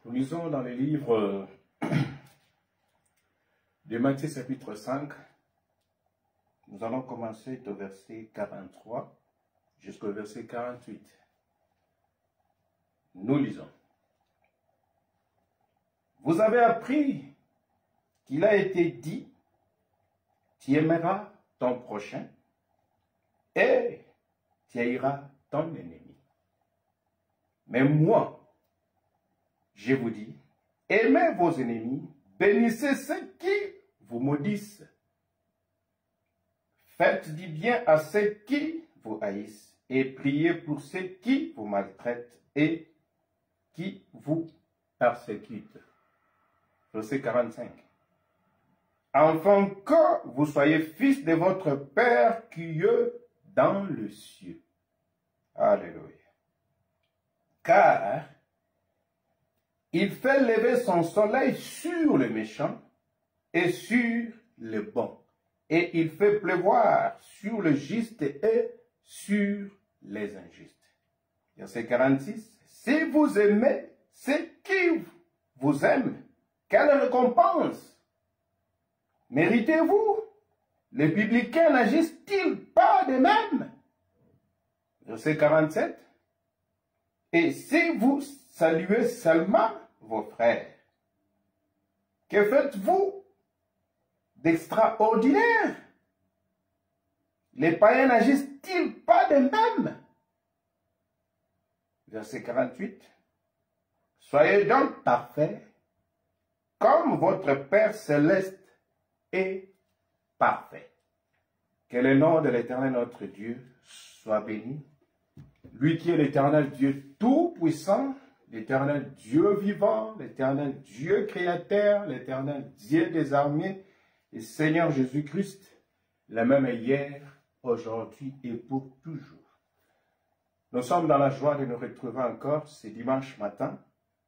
Nous lisons dans le livre de Matthieu chapitre 5. Nous allons commencer au verset 43 jusqu'au verset 48. Nous lisons. Vous avez appris qu'il a été dit, tu aimeras ton prochain et tu haïras ton ennemi. Mais moi, je vous dis, aimez vos ennemis, bénissez ceux qui vous maudissent. Faites du bien à ceux qui vous haïssent et priez pour ceux qui vous maltraitent et qui vous persécutent. Verset 45. Afin que vous soyez fils de votre Père qui est dans le ciel. Alléluia. Car il fait lever son soleil sur les méchants et sur les bons. Et il fait pleuvoir sur le juste et sur les injustes. Verset 46. Si vous aimez ceux qui vous aiment, quelle récompense méritez-vous? Les publicains n'agissent-ils pas de même? Verset 47. Et si vous saluez seulement vos frères, que faites-vous d'extraordinaire? Les païens n'agissent-ils pas de même? Verset 48. Soyez donc parfaits, comme votre Père céleste est parfait. Que le nom de l'Éternel notre Dieu soit béni. Lui qui est l'Éternel Dieu tout-puissant, l'Éternel Dieu vivant, l'Éternel Dieu créateur, l'Éternel Dieu des armées, et Seigneur Jésus-Christ, le même hier, aujourd'hui et pour toujours. Nous sommes dans la joie de nous retrouver encore ce dimanche matin,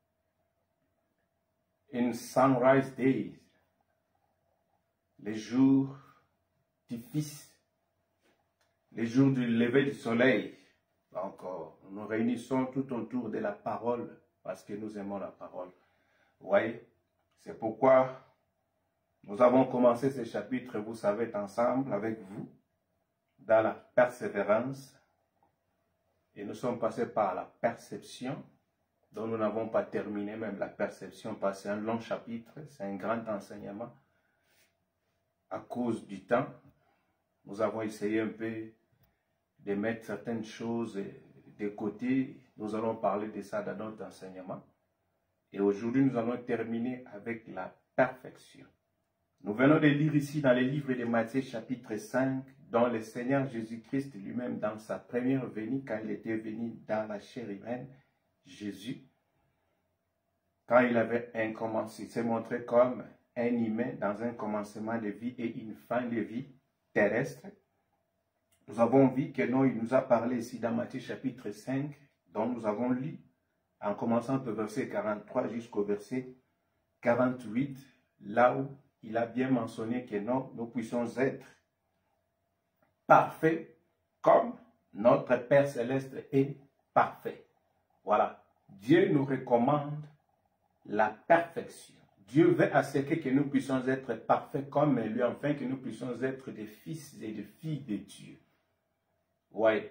in Sunrise Days, les jours du Fils, les jours du lever du soleil. Encore, nous nous réunissons tout autour de la parole parce que nous aimons la parole. Oui, c'est pourquoi nous avons commencé ce chapitre, vous savez, ensemble avec vous, dans la persévérance. Et nous sommes passés par la perception, dont nous n'avons pas terminé même la perception, parce que c'est un long chapitre, c'est un grand enseignement. À cause du temps, nous avons essayé un peu de mettre certaines choses de côté. Nous allons parler de ça dans notre enseignement. Et aujourd'hui, nous allons terminer avec la perfection. Nous venons de lire ici dans le livre de Matthieu chapitre 5, dont le Seigneur Jésus-Christ lui-même, dans sa première venue, quand il était venu dans la chair humaine, Jésus, quand il avait un commencement, il s'est montré comme un humain dans un commencement de vie et une fin de vie terrestre. Nous avons vu que non, il nous a parlé ici dans Matthieu chapitre 5, dont nous avons lu, en commençant au verset 43 jusqu'au verset 48, là où il a bien mentionné que non, nous puissions être parfaits comme notre Père Céleste est parfait. Voilà, Dieu nous recommande la perfection. Dieu veut à ce que nous puissions être parfaits comme lui, afin que nous puissions être des fils et des filles de Dieu. Oui,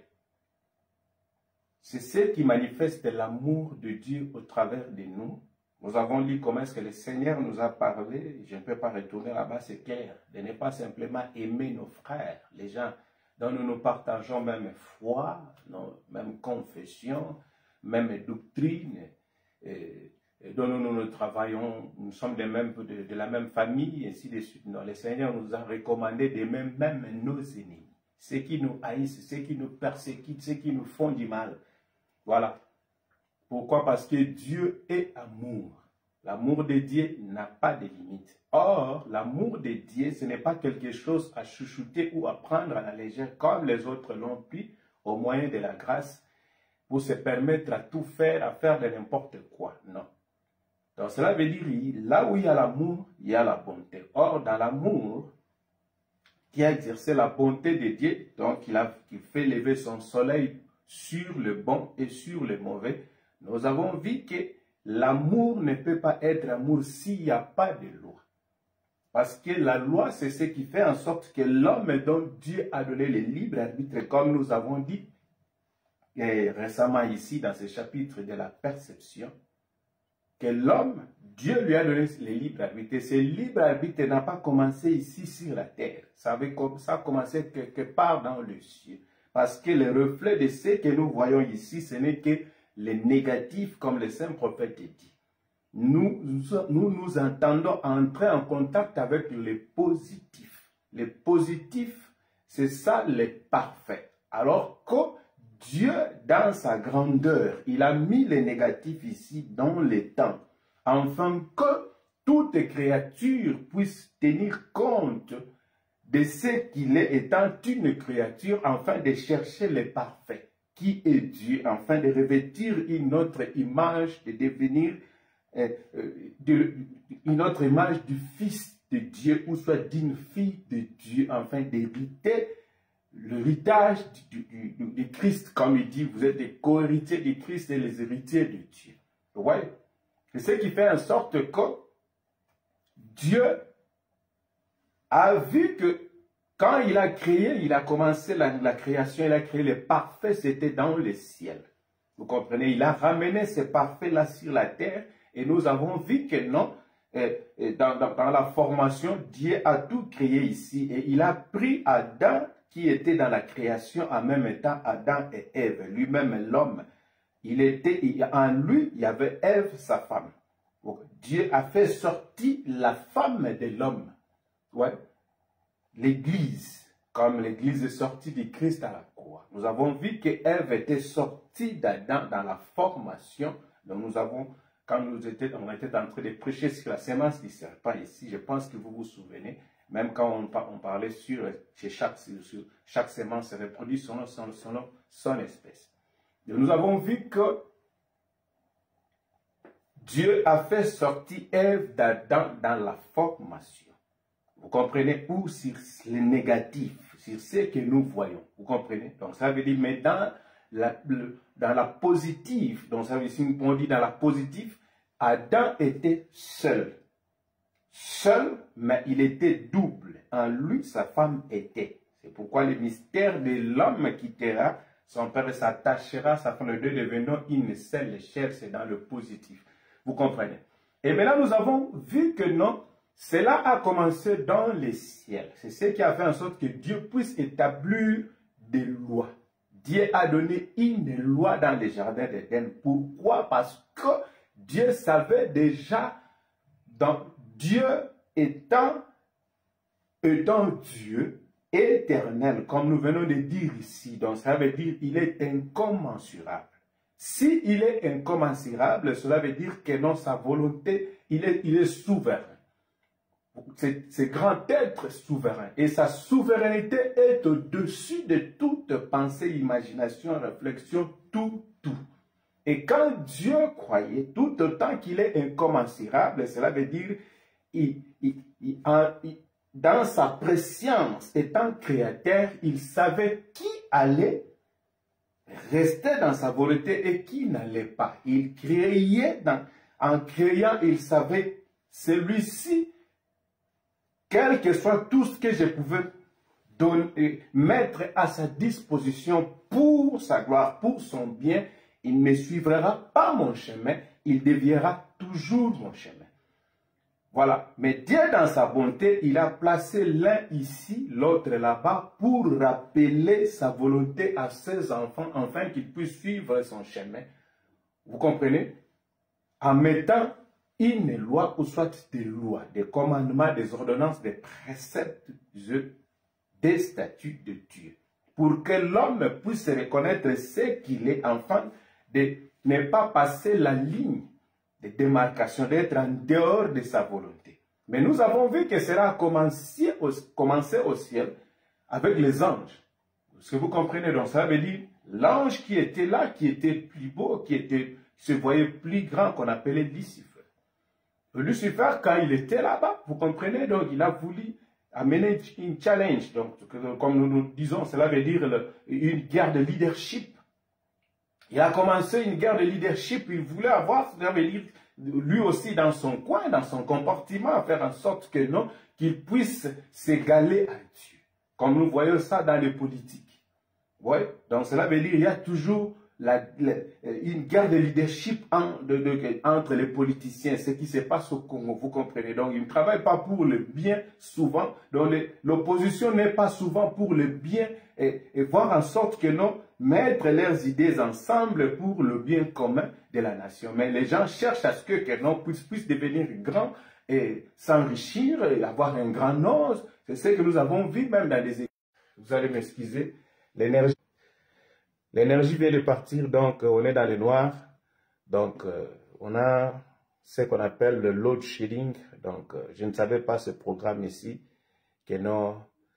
c'est ce qui manifeste l'amour de Dieu au travers de nous. Nous avons lu comment est-ce que le Seigneur nous a parlé. Je ne peux pas retourner là-bas, c'est clair. De ne pas simplement aimer nos frères, les gens dont nous partageons même foi, même confession, même doctrine, dont nous travaillons, nous sommes de la même famille, et ainsi de suite. Non, le Seigneur nous a recommandé d'aimer même nos ennemis. Ceux qui nous haïssent, ceux qui nous persécutent, ceux qui nous font du mal. Voilà. Pourquoi? Parce que Dieu est amour. L'amour de Dieu n'a pas de limite. Or, l'amour de Dieu, ce n'est pas quelque chose à chouchouter ou à prendre à la légère comme les autres l'ont pris au moyen de la grâce pour se permettre à tout faire, à faire de n'importe quoi. Non. Donc cela veut dire, là où il y a l'amour, il y a la bonté. Or, dans l'amour, qui a exercé la bonté de Dieu, donc qui fait lever son soleil sur le bon et sur le mauvais, nous avons vu que l'amour ne peut pas être amour s'il n'y a pas de loi. Parce que la loi, c'est ce qui fait en sorte que l'homme dont Dieu a donné le libre arbitre, comme nous avons dit récemment ici dans ce chapitre de la perception, que l'homme, Dieu lui a donné le libre arbitre. Ce libre arbitre n'a pas commencé ici sur la terre. Ça a commencé quelque part dans le ciel. Parce que le reflet de ce que nous voyons ici, ce n'est que le négatif, comme le saint prophète dit. Nous entendons entrer en contact avec le positif. Le positif, c'est ça le parfait. Alors que Dieu, dans sa grandeur, il a mis le négatif ici dans le temps, afin que toute créature puisse tenir compte de ce qu'il est étant une créature, afin de chercher le parfait, qui est Dieu, afin de revêtir une autre image, de devenir une autre image du Fils de Dieu, ou soit d'une fille de Dieu, afin d'hériter l'héritage du Christ, comme il dit, vous êtes des co-héritiers du Christ et les héritiers de Dieu. Vous voyez? C'est ce qui fait en sorte que Dieu a vu que quand il a créé, il a commencé la création, il a créé le parfait, c'était dans le ciel. Vous comprenez? Il a ramené ce parfait-là sur la terre et nous avons vu que non, dans la formation, Dieu a tout créé ici et il a pris Adam qui était dans la création en même temps, Adam et Ève, lui-même l'homme. En lui, il y avait Ève, sa femme. Donc, Dieu a fait sortir la femme de l'homme. Ouais. L'Église, comme l'Église est sortie du Christ à la croix. Nous avons vu que Ève était sortie d'Adam dans la formation. Donc nous avons, quand on était en train de prêcher sur la sémence du serpent ici, je pense que vous vous souvenez, même quand on parlait sur chaque sémence se reproduit selon son espèce. Donc nous avons vu que Dieu a fait sortir Ève d'Adam dans la formation. Vous comprenez? Ou sur le négatif, sur ce que nous voyons. Vous comprenez? Donc ça veut dire, mais dans la positive, donc ça veut dire, on dit dans la positive, Adam était seul. Seul, mais il était double. En lui, sa femme était. C'est pourquoi le mystère de l'homme quittera, son père s'attachera, sa femme, les deux devenant une seule chair, c'est dans le positif. Vous comprenez? Et maintenant, nous avons vu que non, cela a commencé dans les ciels. C'est ce qui a fait en sorte que Dieu puisse établir des lois. Dieu a donné une loi dans les jardins d'Éden. Pourquoi? Parce que Dieu savait déjà, Dieu étant Dieu éternel, comme nous venons de dire ici, donc ça veut dire qu'il est incommensurable. S'il est incommensurable, cela veut dire que dans sa volonté, il est souverain. C'est grand être souverain. Et sa souveraineté est au-dessus de toute pensée, imagination, réflexion, tout. Et quand Dieu croyait, tout autant qu'il est incommensurable, cela veut dire, dans sa préscience, étant créateur, il savait qui allait rester dans sa volonté et qui n'allait pas. Il créait, en créant, il savait celui-ci, quel que soit tout ce que je pouvais mettre à sa disposition pour sa gloire, pour son bien, il ne suivra pas mon chemin, il déviera toujours mon chemin. Voilà. Mais Dieu, dans sa bonté, il a placé l'un ici, l'autre là-bas, pour rappeler sa volonté à ses enfants, afin qu'ils puissent suivre son chemin. Vous comprenez? En mettant une loi, ou soit des lois, des commandements, des ordonnances, des préceptes, des statuts de Dieu. Pour que l'homme puisse reconnaître ce qu'il est, afin de ne pas passer la ligne de démarcation, d'être en dehors de sa volonté. Mais nous avons vu que cela a commencé au ciel avec les anges. Est-ce que vous comprenez? Donc ça veut dire l'ange qui était là, qui était plus beau, qui se voyait plus grand, qu'on appelait Lucifer. Lucifer, quand il était là-bas, vous comprenez, donc il a voulu amener une challenge. Donc, comme nous disons, cela veut dire une guerre de leadership Il a commencé une guerre de leadership, il voulait avoir, lui aussi dans son coin, dans son comportement, faire en sorte que non, qu'il puisse s'égaler à Dieu. Comme nous voyons ça dans les politiques. Ouais? Donc cela veut dire qu'il y a toujours une guerre de leadership entre les politiciens, ce qui se passe au Congo, vous comprenez. Donc ils ne travaillent pas pour le bien souvent, donc l'opposition n'est pas souvent pour le bien et voir en sorte que non, mettre leurs idées ensemble pour le bien commun de la nation. Mais les gens cherchent à ce que non puisse devenir grand et s'enrichir et avoir un grand nom. C'est ce que nous avons vu même dans les églises. Vous allez m'excuser, l'énergie vient de partir, donc on est dans le noir. Donc on a ce qu'on appelle le load shedding. Donc je ne savais pas ce programme ici, que non,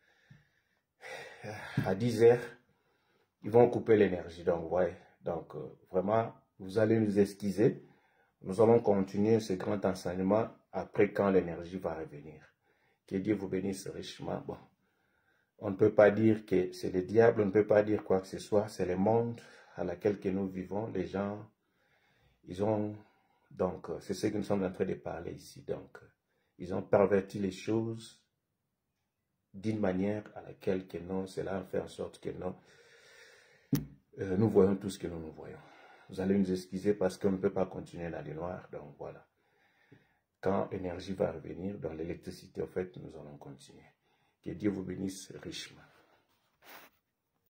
à 10 heures, ils vont couper l'énergie. Donc ouais, donc vraiment, vous allez nous excuser. Nous allons continuer ce grand enseignement après quand l'énergie va revenir. Que Dieu vous bénisse richement. Bon. On ne peut pas dire que c'est le diable, on ne peut pas dire quoi que ce soit, c'est le monde à laquelle que nous vivons. Les gens, ils ont, donc, c'est ce que nous sommes en train de parler ici. Donc, ils ont perverti les choses d'une manière à laquelle que non, cela fait en sorte que non, nous voyons tout ce que nous voyons. Vous allez nous excuser parce qu'on ne peut pas continuer dans le noir, donc voilà. Quand l'énergie va revenir dans l'électricité, en fait, nous allons continuer. Que Dieu vous bénisse richement.